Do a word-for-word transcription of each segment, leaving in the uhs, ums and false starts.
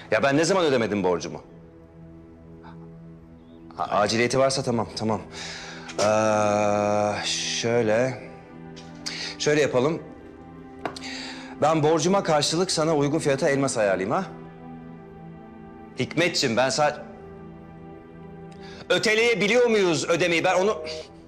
Ya ben ne zaman ödemedim borcumu? Ha, aciliyeti varsa tamam, tamam. Ee, şöyle... Şöyle yapalım. Ben borcuma karşılık sana uygun fiyata elmas ayarlayayım ha? Hikmetciğim ben sadece... Öteleyebiliyor muyuz ödemeyi? Ben onu...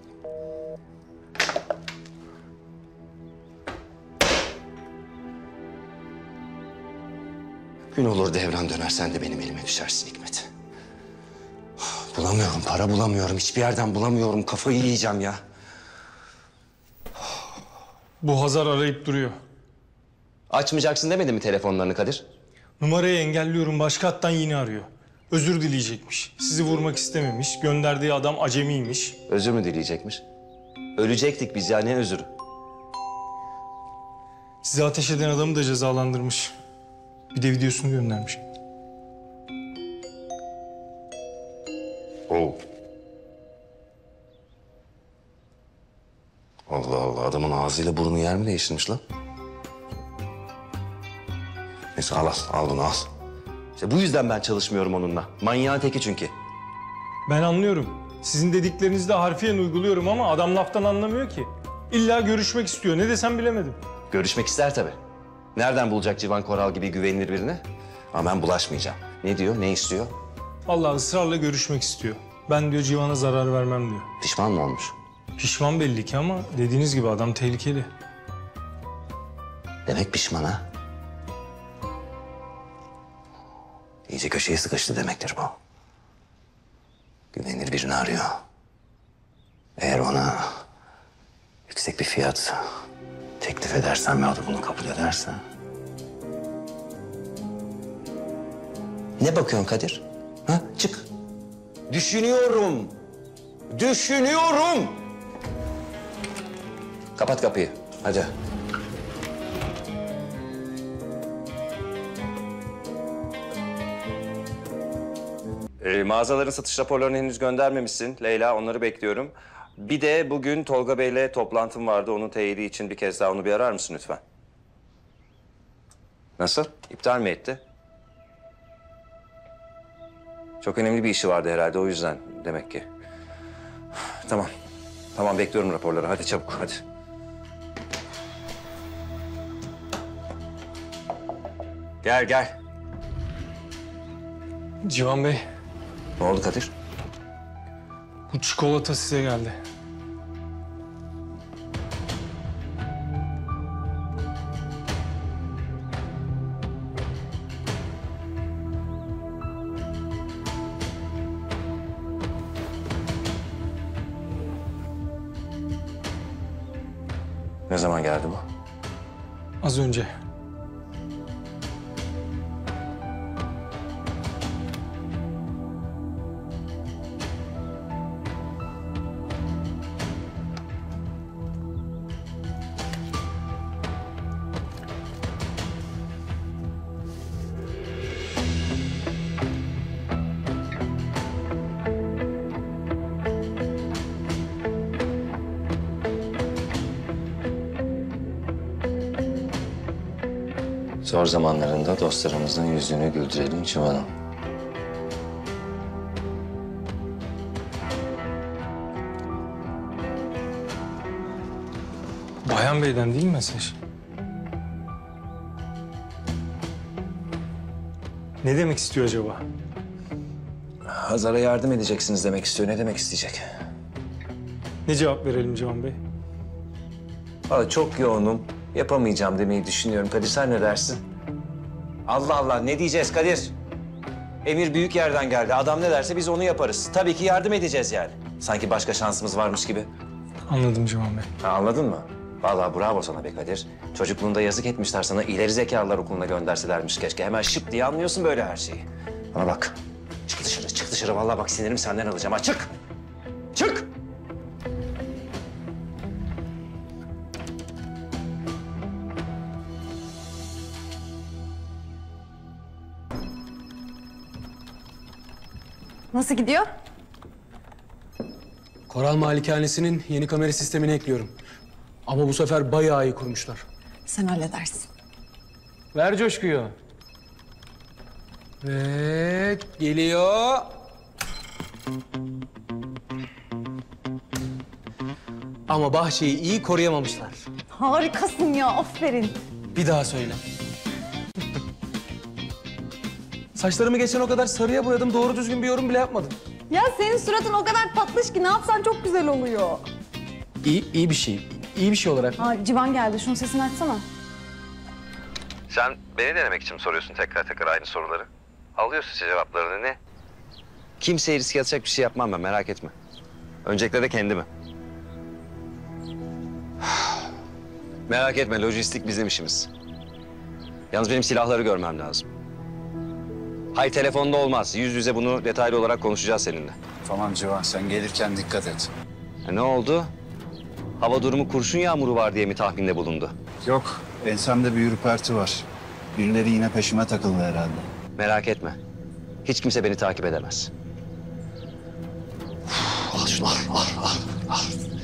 Gün olur devran döner, sen de benim elime düşersin Hikmet. Bulamıyorum, para bulamıyorum. Hiçbir yerden bulamıyorum. Kafayı yiyeceğim ya. Bu Hazar arayıp duruyor. Açmayacaksın demedi mi telefonlarını Kadir? Numarayı engelliyorum, başka hattan yine arıyor. Özür dileyecekmiş. Sizi vurmak istememiş. Gönderdiği adam acemiymiş. Özür mü dileyecekmiş? Ölecektik biz ya, ne özürü? Sizi ateş eden adamı da cezalandırmış. Bir de videosunu göndermiş. Oo. Allah Allah, adamın ağzıyla burnu yer mi değiştirmiş lan? Neyse al al, al bunu al. İşte bu yüzden ben çalışmıyorum onunla. Manyağın teki çünkü. Ben anlıyorum. Sizin dediklerinizi de harfiyen uyguluyorum ama adam laftan anlamıyor ki. İlla görüşmek istiyor. Ne desem bilemedim. Görüşmek ister tabii. Nereden bulacak Civan Koral gibi güvenilir birini? Ama ben bulaşmayacağım. Ne diyor, ne istiyor? Vallahi ısrarla görüşmek istiyor. Ben diyor Civan'a zarar vermem diyor. Pişman mı olmuş? Pişman belli ki ama dediğiniz gibi adam tehlikeli. Demek pişman ha? İyice köşeye sıkıştı demektir bu. Güvenilir birini arıyor. Eğer ona yüksek bir fiyat teklif edersen ve o da bunu kabul ederse... Ne bakıyorsun Kadir? Ha? Çık. Düşünüyorum. Düşünüyorum. Kapat kapıyı. Hadi. Ee, mağazaların satış raporlarını henüz göndermemişsin Leyla. Onları bekliyorum. Bir de bugün Tolga Bey'le toplantım vardı. Onun teyidi için bir kez daha onu bir arar mısın lütfen? Nasıl? İptal mi etti? Çok önemli bir işi vardı herhalde, o yüzden demek ki. Tamam. Tamam, bekliyorum raporları. Hadi çabuk, hadi. Gel, gel. Civan Bey, Ne oldu Kadir? bu çikolata size geldi. Ne zaman geldi bu? Az önce. Zor zamanlarında dostlarımızın yüzünü güldürelim Civan'ım. Bayan Bey'den değil mi mesaj? Ne demek istiyor acaba? Hazar'a yardım edeceksiniz demek istiyor. Ne demek isteyecek? Ne cevap verelim Civan Bey? Vallahi çok yoğunum. Yapamayacağım demeyi düşünüyorum. Kadir sen ne dersin? Allah Allah, ne diyeceğiz Kadir? Emir büyük yerden geldi. Adam ne derse biz onu yaparız. Tabii ki yardım edeceğiz yani. Sanki başka şansımız varmış gibi. Anladım Civan Bey. Ha, anladın mı? Vallahi bravo sana be Kadir. Çocukluğunda yazık etmişler sana. İleri zekalılar okuluna gönderselermiş keşke. Hemen şıp diye anlıyorsun böyle her şeyi. Bana bak. Çık dışarı, çık dışarı. Vallahi bak sinirimi senden alacağım. Ha, çık! Çık! Nasıl gidiyor? Koral Malikanesi'nin yeni kamera sistemini ekliyorum. Ama bu sefer bayağı iyi kurmuşlar. Sen halledersin. Ver coşkuyu. Ve geliyor. Ama bahçeyi iyi koruyamamışlar. Harikasın ya, aferin. Bir daha söyle. Saçlarımı geçen o kadar sarıya boyadım. Doğru düzgün bir yorum bile yapmadın. Ya senin suratın o kadar tatlış ki ne yapsan çok güzel oluyor. İyi, iyi bir şey. İyi bir şey olarak. Ha, Civan geldi. Şunun sesini açsana. Sen beni denemek için mi soruyorsun tekrar tekrar aynı soruları? Alıyorsun cevaplarını ne? Kimseye riske atacak bir şey yapmam ben, merak etme. Öncelikle de kendimi. Merak etme, lojistik bizim işimiz. Yalnız benim silahları görmem lazım. Hay telefonda olmaz, yüz yüze bunu detaylı olarak konuşacağız seninle. Tamam Civan, sen gelirken dikkat et. Ha, ne oldu? Hava durumu kurşun yağmuru var diye mi tahminde bulundu? Yok, ensemde bir ürperti var. Birileri yine peşime takıldı herhalde. Merak etme. Hiç kimse beni takip edemez. Al şunu, al, al, al, al.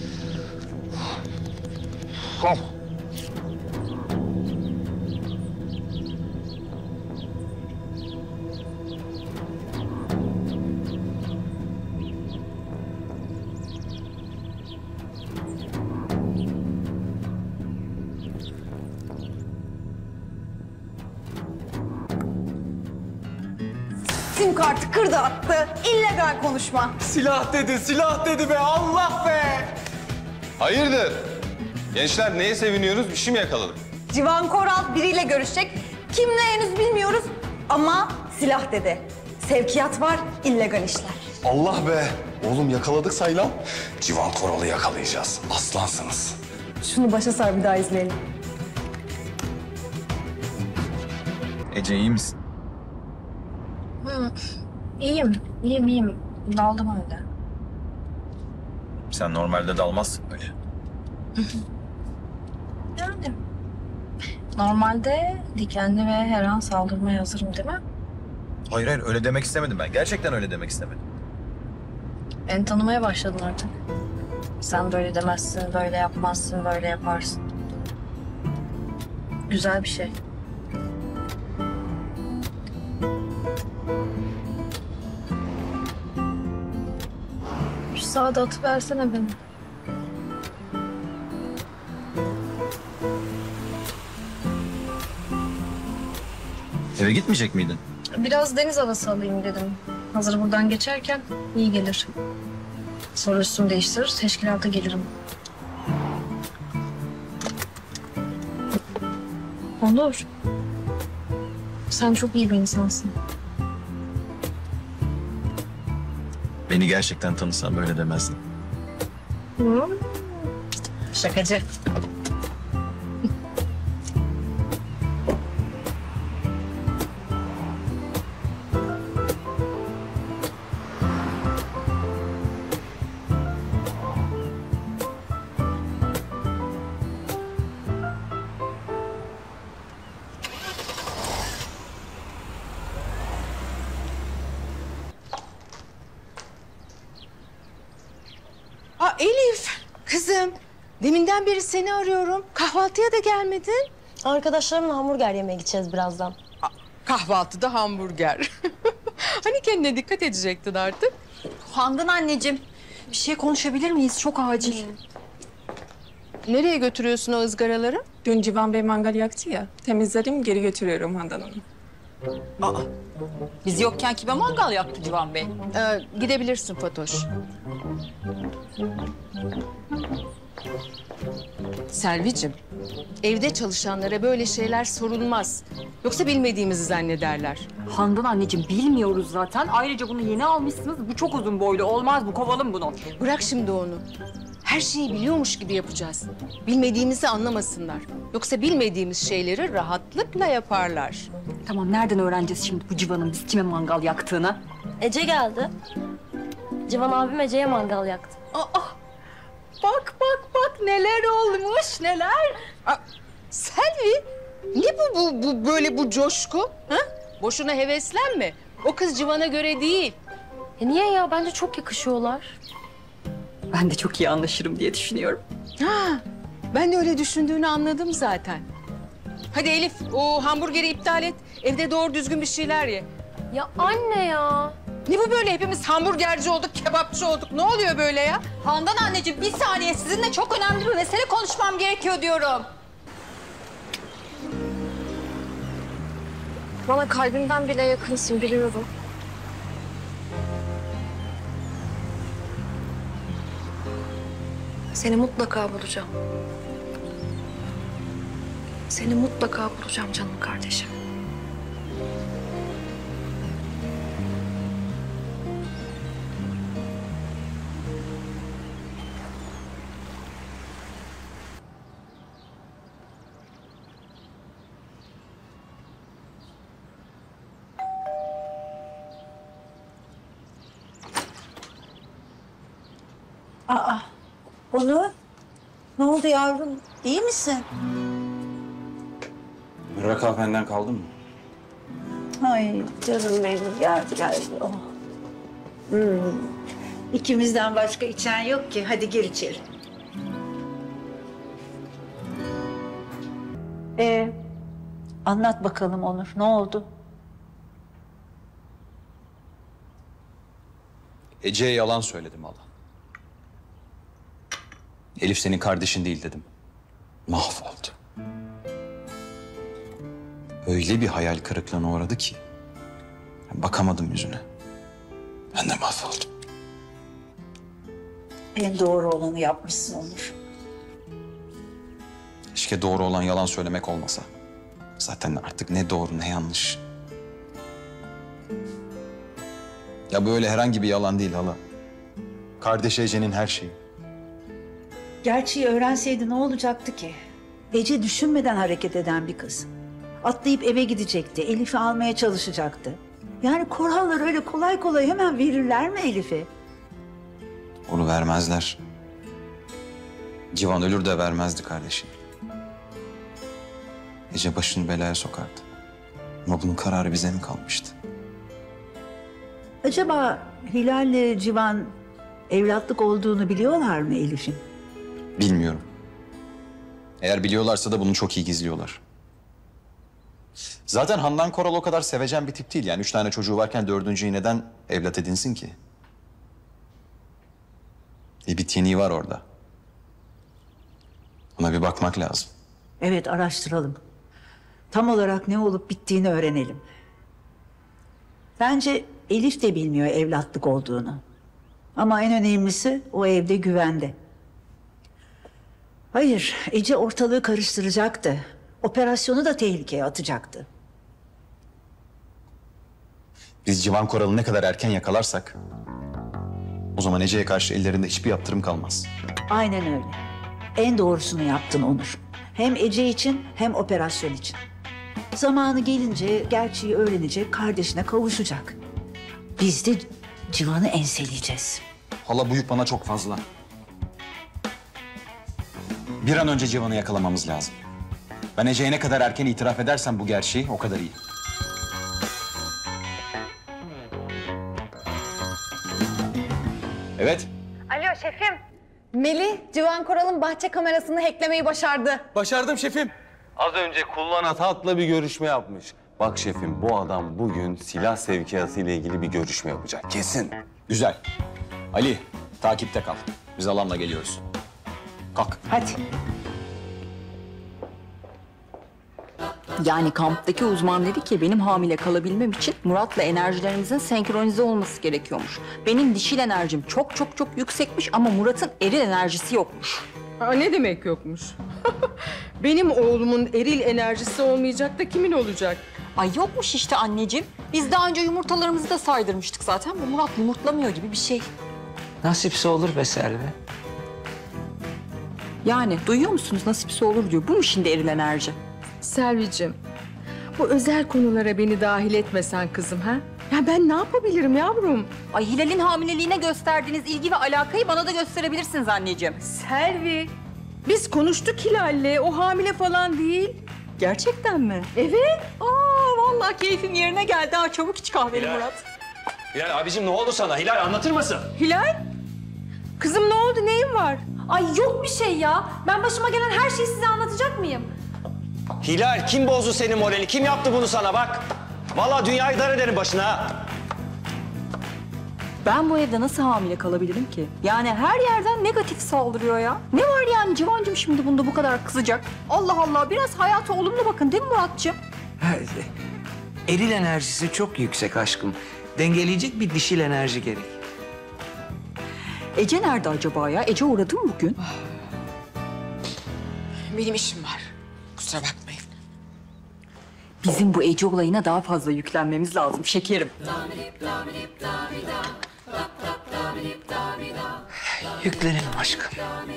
Al. Sim kartı kırdı attı. İllegal konuşma. Silah dedi, silah dedi be. Allah be. Hayırdır? Gençler neye seviniyoruz? Bir şey mi yakaladık? Civan Koral biriyle görüşecek. Kimle henüz bilmiyoruz ama silah dedi. Sevkiyat var, illegal işler. Allah be! Oğlum yakaladık saylan. Civan Koral'ı yakalayacağız. Aslansınız. Şunu başa sar, bir daha izleyelim. Ece iyi misin? Hı, iyiyim, iyiyim, iyiyim. Daldım öyle. Sen normalde dalmazsın böyle. Yani normalde dikenli ve her an saldırmaya hazırım değil mi? Hayır hayır öyle demek istemedim ben. Gerçekten öyle demek istemedim. Beni tanımaya başladın artık. Sen böyle demezsin, böyle yapmazsın, böyle yaparsın. Güzel bir şey. Şu sağda atıversene beni. Eve gitmeyecek miydin? Biraz deniz havası alayım dedim. Hazır buradan geçerken iyi gelir. Sonra üstümü değiştirir, teşkilata gelirim. Onur. Sen çok iyi bir insansın. Beni gerçekten tanısan böyle demezdin. Hı? Şakacı. Aa Elif, kızım. Deminden beri seni arıyorum. Kahvaltıya da gelmedin. Arkadaşlarımla hamburger yemeye gideceğiz birazdan. Kahvaltıda hamburger. Hani kendine dikkat edecektin artık. Handan anneciğim, bir şey konuşabilir miyiz? Çok acil. Nereye götürüyorsun o ızgaraları? Dün Civan Bey mangal yaktı ya. Temizledim, geri götürüyorum Handan Hanım. Aa, Biz yokken kime mangal yaktı Civan Bey? e, gidebilirsin Fatoş. Selvicim, evde çalışanlara böyle şeyler sorulmaz. Yoksa bilmediğimizi zannederler. Handan anneciğim bilmiyoruz zaten. Ayrıca bunu yeni almışsınız. Bu çok uzun boylu. Olmaz bu. Kovalım bunu. Bırak şimdi onu. Her şeyi biliyormuş gibi yapacağız. Bilmediğimizi anlamasınlar. Yoksa bilmediğimiz şeyleri rahatlıkla yaparlar. Tamam nereden öğreneceğiz şimdi bu Civan'ın biz kime mangal yaktığını? Ece geldi. Civan abim Ece'ye mangal yaktı. Aa, bak bak bak neler olmuş neler. Aa, Selvi, ne bu, bu bu böyle bu coşku? Ha? Boşuna heveslenme. O kız Civan'a göre değil. E niye ya? Bence çok yakışıyorlar. Ben de çok iyi anlaşırım diye düşünüyorum. Ha, ben de öyle düşündüğünü anladım zaten. Hadi Elif, o hamburgeri iptal et. Evde doğru düzgün bir şeyler ye. Ya anne ya. Ne bu böyle? Hepimiz hamburgerci olduk, kebapçı olduk. Ne oluyor böyle ya? Handan anneciğim bir saniye sizinle çok önemli bir mesele konuşmam gerekiyor diyorum. Bana kalbimden bile yakınsın biliyorum. Seni mutlaka bulacağım. Seni mutlaka bulacağım canım kardeşim. Aa, Onur. Ne oldu yavrum? İyi misin? Müraka benden kaldı mı? Ay canım benim. Geldi geldi. Oh. Hmm. İkimizden başka içen yok ki. Hadi gir içeri. Ee, anlat bakalım Onur. Ne oldu? Ece'ye yalan söyledim hala. Elif senin kardeşin değil dedim. Mahvoldu. Öyle bir hayal kırıklığına uğradı ki. Bakamadım yüzüne. Ben de mahvoldum. En doğru olanı yapmışsın Onur. Keşke doğru olan yalan söylemek olmasa. Zaten artık ne doğru ne yanlış. Ya böyle herhangi bir yalan değil hala. Kardeş Ece'nin her şeyi. Gerçeği öğrenseydi ne olacaktı ki? Ece düşünmeden hareket eden bir kız. Atlayıp eve gidecekti, Elif'i almaya çalışacaktı. Yani Korallar öyle kolay kolay hemen verirler mi Elif'i? Onu vermezler. Civan ölür de vermezdi kardeşini. Ece başını belaya sokardı. Ama bunun kararı bize mi kalmıştı? Acaba Hilal'le Civan evlatlık olduğunu biliyorlar mı Elif'in? Bilmiyorum. Eğer biliyorlarsa da bunu çok iyi gizliyorlar. Zaten Handan Koral o kadar sevecen bir tip değil. Yani üç tane çocuğu varken dördüncüyü neden evlat edinsin ki? Bir biteniği var orada. Ona bir bakmak lazım. Evet, araştıralım. Tam olarak ne olup bittiğini öğrenelim. Bence Elif de bilmiyor evlatlık olduğunu. Ama en önemlisi o evde güvende. Hayır, Ece ortalığı karıştıracaktı. Operasyonu da tehlikeye atacaktı. Biz Civan Koral'ı ne kadar erken yakalarsak... o zaman Ece'ye karşı ellerinde hiçbir yaptırım kalmaz. Aynen öyle. En doğrusunu yaptın Onur. Hem Ece için hem operasyon için. Zamanı gelince gerçeği öğrenecek, kardeşine kavuşacak. Biz de Civan'ı enseleyeceğiz. Hala bu yük bana çok fazla. Bir an önce Civan'ı yakalamamız lazım. Ben Ece'ye ne kadar erken itiraf edersem bu gerçeği o kadar iyi. Evet. Alo şefim. Melih, Civan Koral'ın bahçe kamerasını hacklemeyi başardı. Başardım şefim. Az önce kullanat halkla bir görüşme yapmış. Bak şefim, bu adam bugün silah sevkiyatı ile ilgili bir görüşme yapacak. Kesin. Güzel. Ali, takipte kal. Biz alanla geliyoruz. Kalk. Hadi. Yani kamptaki uzman dedi ki benim hamile kalabilmem için Murat'la enerjilerimizin senkronize olması gerekiyormuş. Benim dişil enerjim çok çok çok yüksekmiş ama Murat'ın eril enerjisi yokmuş. Aa, ne demek yokmuş? Benim oğlumun eril enerjisi olmayacak da kimin olacak? Ay yokmuş işte anneciğim. Biz daha önce yumurtalarımızı da saydırmıştık zaten. Bu Murat yumurtlamıyor gibi bir şey. Nasipse olur be Selvi. Yani duyuyor musunuz nasipse olur diyor. Bu mu şimdi eril enerji? Selvicim, bu özel konulara beni dahil etmesen kızım ha? Ya ben ne yapabilirim yavrum? Ay Hilal'in hamileliğine gösterdiğiniz ilgi ve alakayı bana da gösterebilirsiniz anneciğim. Selvi, biz konuştuk Hilal'le. O hamile falan değil. Gerçekten mi? Evet. Aa vallahi keyfim yerine geldi. Ha çabuk iç kahveni Hilal. Murat. Hilal abicim ne oldu sana? Hilal anlatır mısın? Hilal, kızım ne oldu? Neyin var? Ay yok bir şey ya. Ben başıma gelen her şeyi size anlatacak mıyım? Hilal kim bozdu senin morali? Kim yaptı bunu sana bak? Vallahi dünyayı dar ederim başına ha. Ben bu evde nasıl hamile kalabilirim ki? Yani her yerden negatif saldırıyor ya. Ne var yani Civancığım şimdi bunda bu kadar kızacak? Allah Allah, biraz hayata olumlu bakın değil mi Muratcığım? Eril enerjisi çok yüksek aşkım. Dengeleyecek bir dişil enerji gerek. Ece nerede acaba ya? Ece uğradı mı bugün? Benim işim var. Kusura bakmayın. Bizim bu Ece olayına daha fazla yüklenmemiz lazım şekerim. Yüklenelim aşkım.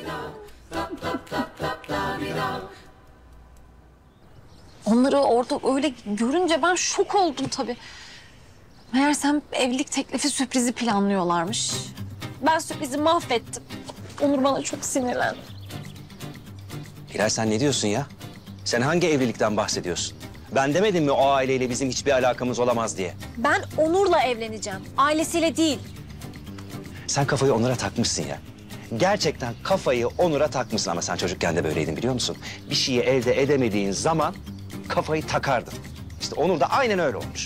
Onları orada öyle görünce ben şok oldum tabii. Meğersem evlilik teklifi sürprizi planlıyorlarmış. Ben sürprizi mahvettim. Onur bana çok sinirlendi. Hilal sen ne diyorsun ya? Sen hangi evlilikten bahsediyorsun? Ben demedim mi o aileyle bizim hiçbir alakamız olamaz diye? Ben Onur'la evleneceğim. Ailesiyle değil. Sen kafayı Onur'a takmışsın ya. Gerçekten kafayı Onur'a takmışsın ama sen çocukken de böyleydin biliyor musun? Bir şeyi elde edemediğin zaman kafayı takardın. İşte Onur da aynen öyle olmuş.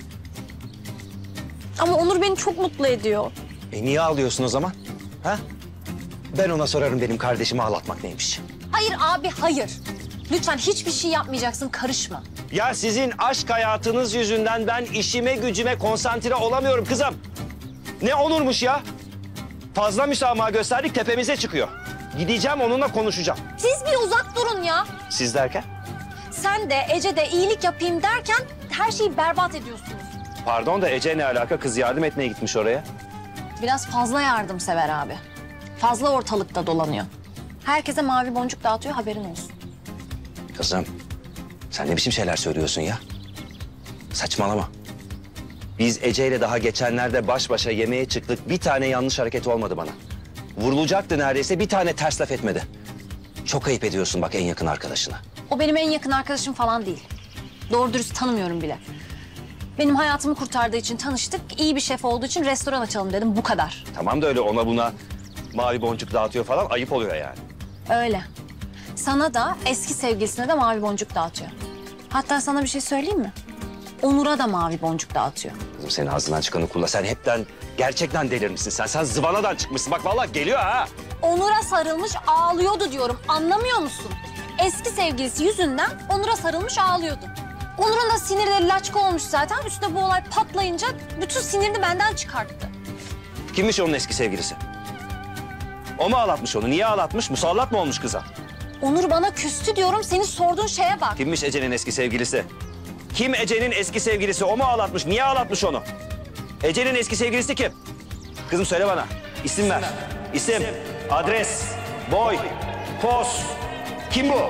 Ama Onur beni çok mutlu ediyor. E niye ağlıyorsun o zaman? Ha? Ben ona sorarım benim kardeşimi ağlatmak neymiş. Hayır abi, hayır. Lütfen hiçbir şey yapmayacaksın, karışma. Ya sizin aşk hayatınız yüzünden ben işime gücüme konsantre olamıyorum kızım. Ne Onur'muş ya? Fazla müsamaha gösterdik tepemize çıkıyor. Gideceğim onunla konuşacağım. Siz bir uzak durun ya. Siz derken? Sen de Ece de iyilik yapayım derken her şeyi berbat ediyorsunuz. Pardon da Ece ne alaka? Kız yardım etmeye gitmiş oraya. Biraz fazla yardımsever abi. Fazla ortalıkta dolanıyor. Herkese mavi boncuk dağıtıyor, haberin olsun. Kızım sen ne biçim şeyler söylüyorsun ya? Saçmalama. Biz Ece ile daha geçenlerde baş başa yemeğe çıktık. Bir tane yanlış hareket olmadı bana. Vurulacaktı neredeyse, bir tane ters laf etmedi. Çok ayıp ediyorsun bak en yakın arkadaşına. O benim en yakın arkadaşım falan değil. Doğru dürüst tanımıyorum bile. Benim hayatımı kurtardığı için tanıştık. İyi bir şef olduğu için restoran açalım dedim, bu kadar. Tamam da öyle ona buna mavi boncuk dağıtıyor falan ayıp oluyor yani. Öyle. Sana da eski sevgilisine de mavi boncuk dağıtıyor. Hatta sana bir şey söyleyeyim mi? Onur'a da mavi boncuk dağıtıyor. Kızım senin ağzından çıkanı kullan. Sen hepten gerçekten delirmişsin sen. Sen zıvanadan çıkmışsın. Bak vallahi geliyor ha. Onur'a sarılmış ağlıyordu diyorum. Anlamıyor musun? Eski sevgilisi yüzünden Onur'a sarılmış ağlıyordu. Onur'un da sinirleri laçka olmuş zaten. Üstüne bu olay patlayınca bütün sinirini benden çıkarttı. Kimmiş onun eski sevgilisi? O mu ağlatmış onu? Niye ağlatmış? Musallat mı olmuş kıza? Onur bana küstü diyorum. Senin sorduğun şeye bak. Kimmiş Ece'nin eski sevgilisi? Kim Ece'nin eski sevgilisi? O mu ağlatmış? Niye ağlatmış onu? Ece'nin eski sevgilisi kim? Kızım söyle bana. İsim ver. İsim, adres, boy, poz. Kim bu?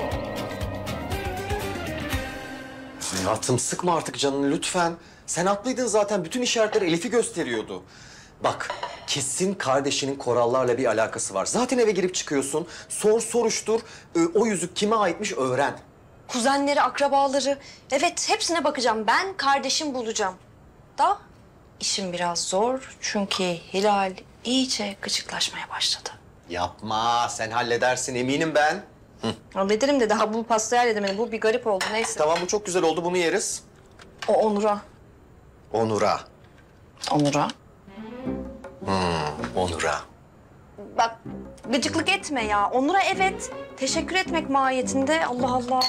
Hayatım sıkma artık canını lütfen. Sen haklıydın zaten. Bütün işaretler Elif'i gösteriyordu. Bak kesin kardeşinin korallarla bir alakası var. Zaten eve girip çıkıyorsun. Sor soruştur. Ee, o yüzük kime aitmiş öğren. Kuzenleri, akrabaları. Evet hepsine bakacağım. Ben kardeşim bulacağım. Da işim biraz zor. Çünkü Hilal iyice gıcıklaşmaya başladı. Yapma sen halledersin eminim ben. Hı. Hallederim de daha bu pastayı halledemedim. Bu bir garip oldu neyse. Tamam bu çok güzel oldu bunu yeriz. O Onur'a. Onur'a. Onur'a? Hmm, Onur'a. Bak gıcıklık etme ya. Onur'a evet. Teşekkür etmek mahiyetinde. Allah Allah.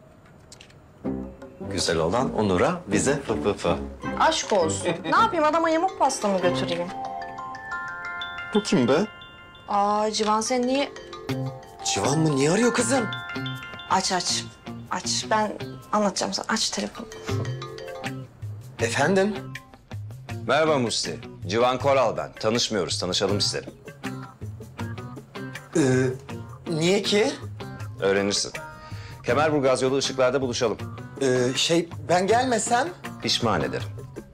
Güzel olan Onur'a bize fı fı fı. Aşk olsun. Ne yapayım adama yamuk pasta mı götüreyim? Bu kim be? Aa Civan sen niye... Civan mı? Niye arıyor kızım? Aç aç. Aç. Ben anlatacağım sana. Aç telefonu. Efendim? Merhaba Musti. Civan Koral ben. Tanışmıyoruz. Tanışalım isterim. Ee, niye ki? Öğrenirsin. Kemerburgaz yolu ışıklarda buluşalım. Ee, şey ben gelmesem? Pişman ederim.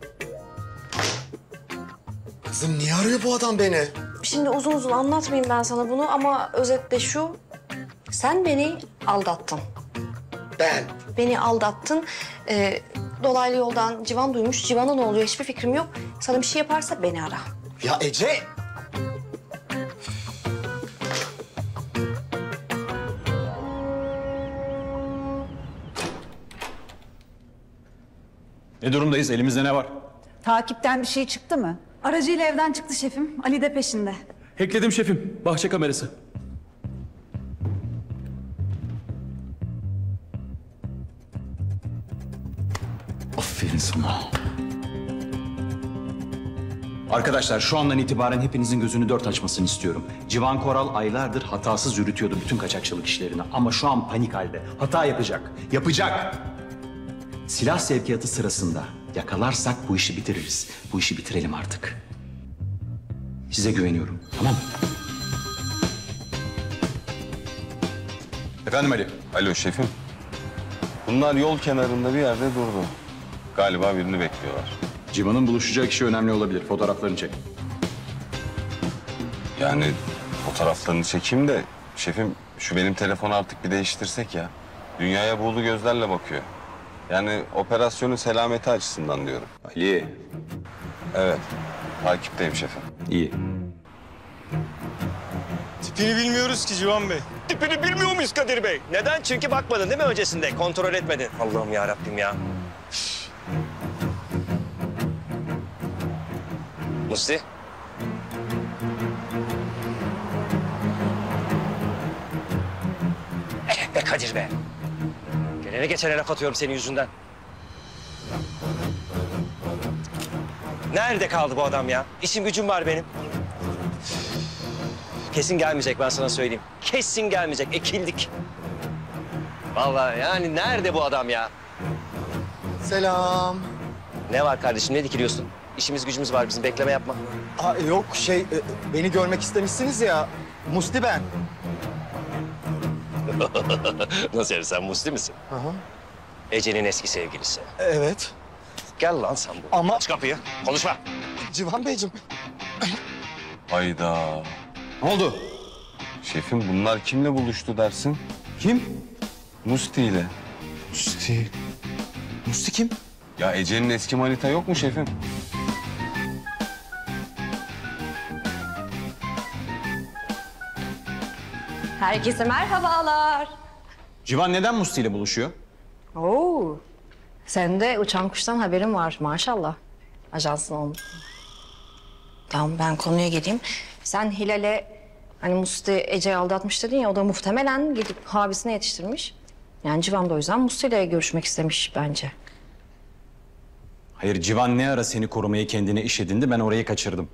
Kızım niye arıyor bu adam beni? Şimdi uzun uzun anlatmayayım ben sana bunu ama özetle şu. Sen beni aldattın. Ben? Beni aldattın. Ee, dolaylı yoldan Civan duymuş. Civan'a ne oluyor hiçbir fikrim yok. Sana bir şey yaparsa beni ara. Ya Ece! Ne durumdayız? Elimizde ne var? Takipten bir şey çıktı mı? Aracıyla evden çıktı şefim. Ali de peşinde. Hackledim şefim. Bahçe kamerası. Aferin sana. Arkadaşlar şu andan itibaren hepinizin gözünü dört açmasını istiyorum. Civan Koral aylardır hatasız yürütüyordu bütün kaçakçılık işlerini. Ama şu an panik halde. Hata yapacak. Yapacak. Silah sevkiyatı sırasında yakalarsak bu işi bitiririz. Bu işi bitirelim artık. Size güveniyorum. Tamam mı? Efendim Ali. Alo şefim. Bunlar yol kenarında bir yerde durdu. Galiba birini bekliyorlar. Civan'ın buluşacağı kişi önemli olabilir. Fotoğraflarını çek. Yani fotoğraflarını çekeyim de şefim şu benim telefonu artık bir değiştirsek ya. Dünyaya buğulu gözlerle bakıyor. Yani operasyonun selameti açısından diyorum. Ali. Evet. Takipteyim şefim. İyi. Tipini bilmiyoruz ki Civan Bey. Tipini bilmiyor muyuz Kadir Bey? Neden? Çünkü bakmadın değil mi öncesinde? Kontrol etmedin. Allah'ım ya Rabbim ya. Musti. Eh be Kadir be. Gelene geçene laf atıyorum senin yüzünden. Nerede kaldı bu adam ya? İşim gücüm var benim. Kesin gelmeyecek ben sana söyleyeyim. Kesin gelmeyecek. Ekildik. Vallahi yani nerede bu adam ya? Selam. Ne var kardeşim? Ne dikiliyorsun? İşimiz gücümüz var bizim. Bekleme yapma. Aa, yok şey, e, beni görmek istemişsiniz ya. Musti ben. Nasıl yani sen Musti misin? Hı hı. Ece'nin eski sevgilisi. Evet. Gel lan sen buraya. Ama... Aç kapıyı. Konuşma. Civan Beyciğim. Hayda. Ne oldu? Şefim bunlar kimle buluştu dersin? Kim? Musti ile. Musti. Musti kim? Ya Ece'nin eski manita yok mu şefim? Herkese merhabalar. Civan neden Musti ile buluşuyor? Oo. Sen de uçan kuştan haberin var maşallah. Ajansın olmuş. Tamam ben konuya geleyim. Sen Hilal'e hani Musti Ece'yi aldatmış dedin ya, o da muhtemelen gidip abisine yetiştirmiş. Yani Civan da o yüzden Musti ile görüşmek istemiş bence. Hayır, Civan ne ara seni korumayı kendine iş edindi, ben orayı kaçırdım.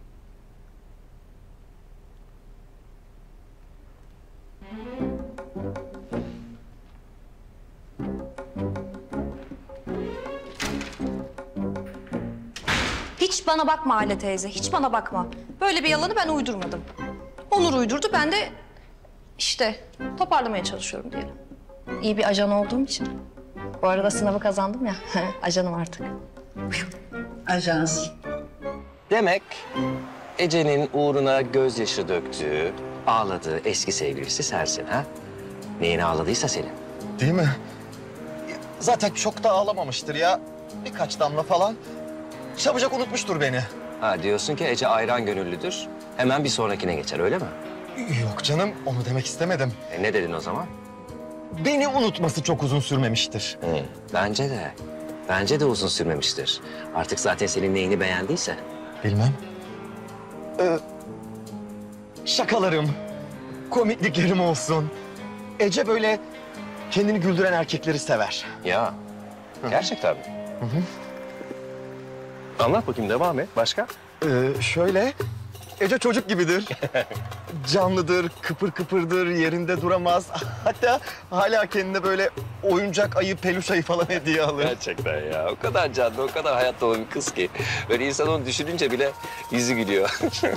Hiç bana bakma Hale teyze, hiç bana bakma. Böyle bir yalanı ben uydurmadım. Onur uydurdu, ben de işte toparlamaya çalışıyorum diyelim. İyi bir ajan olduğum için. Bu arada sınavı kazandım ya, ajanım artık. Ajans. Demek Ece'nin uğruna gözyaşı döktüğü, ağladığı eski sevgilisi sensin ha? Neyine ağladıysa senin. Değil mi? Zaten çok da ağlamamıştır ya. Birkaç damla falan. Çabucak unutmuştur beni. Ha diyorsun ki Ece ayran gönüllüdür. Hemen bir sonrakine geçer öyle mi? Yok canım, onu demek istemedim. E ne dedin o zaman? Beni unutması çok uzun sürmemiştir. Hı, bence de. Bence de uzun sürmemiştir. Artık zaten senin neyini beğendiyse. Bilmem. Ee, şakalarım, komikliklerim olsun. Ece böyle kendini güldüren erkekleri sever. Ya, gerçekten mi? Hı hı. Anlat bakayım, devam et. Başka? Ee, şöyle, Ece çocuk gibidir. Canlıdır, kıpır kıpırdır, yerinde duramaz. Hatta hala kendine böyle oyuncak ayı, peluş ayı falan hediye alır. Gerçekten ya. O kadar canlı, o kadar hayatta olan bir kız ki. Böyle insan onu düşününce bile yüzü gülüyor.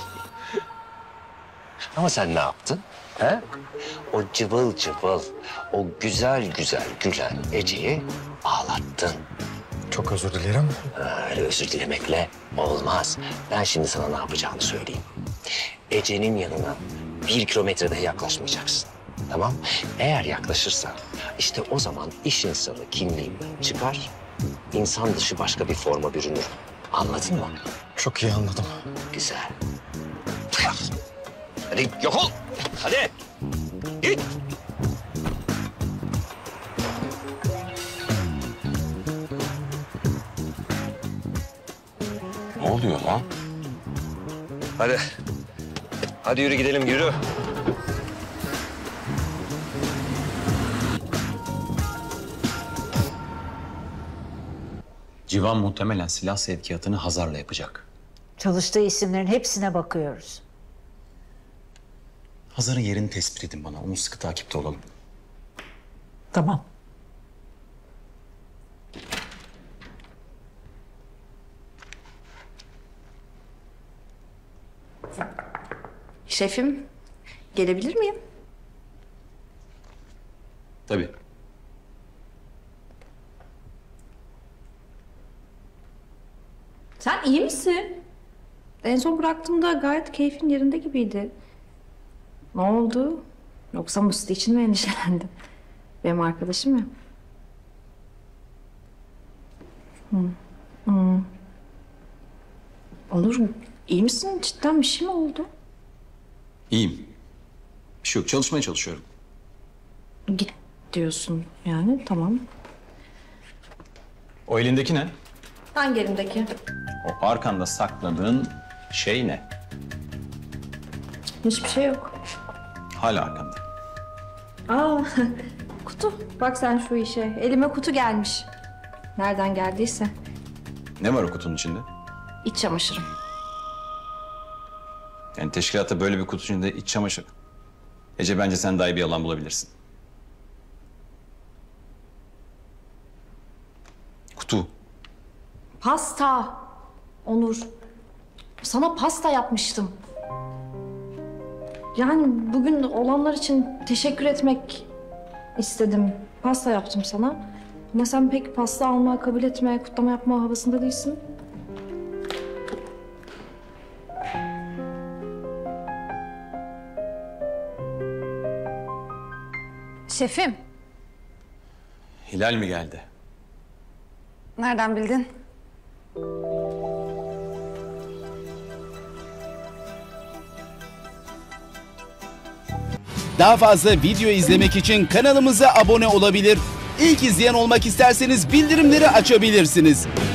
Ama sen ne yaptın? He? O cıvıl cıvıl, o güzel güzel gülen Ece'yi ağlattın. Çok özür dilerim. Öyle özür dilemekle olmaz. Ben şimdi sana ne yapacağını söyleyeyim. Ece'nin yanına bir kilometrede yaklaşmayacaksın. Tamam? Eğer yaklaşırsan işte o zaman iş insanı kimliğinden çıkar, insan dışı başka bir forma bürünür. Anladın mı? Çok iyi anladım. Güzel. Hadi yok ol. Hadi. Git. Ne oluyor lan? Hadi. Hadi yürü gidelim, yürü. Civan muhtemelen silah sevkiyatını Hazar'la yapacak. Çalıştığı isimlerin hepsine bakıyoruz. Hazar'ın yerini tespit edin bana. Onu sıkı takipte olalım. Tamam. Şefim, gelebilir miyim? Tabii. Sen iyi misin? En son bıraktığımda gayet keyfin yerinde gibiydi. Ne oldu? Yoksa Musti için mi endişelendin? Benim arkadaşım ya. Hı. Hı. Onur, iyi misin? Cidden bir şey mi oldu? İyiyim. Bir şey yok. Çalışmaya çalışıyorum. Git diyorsun yani, tamam. O elindeki ne? Hangi elimdeki? O arkanda sakladığın şey ne? Hiçbir şey yok. Hala arkanda. Aa, kutu. Bak sen şu işe. Elime kutu gelmiş. Nereden geldiyse. Ne var o kutunun içinde? İç çamaşırım. Yani teşkilatta böyle bir kutu içinde iç çamaşır. Ece, bence sen daha iyi bir alan bulabilirsin. Kutu. Pasta. Onur. Sana pasta yapmıştım. Yani bugün olanlar için teşekkür etmek istedim. Pasta yaptım sana. Ama sen pek pasta alma, kabul etme, kutlama yapma havasında değilsin. Şefim, Hilal mi geldi? nereden bildin? Daha fazla video izlemek için kanalımıza abone olabilir. İlk izleyen olmak isterseniz bildirimleri açabilirsiniz.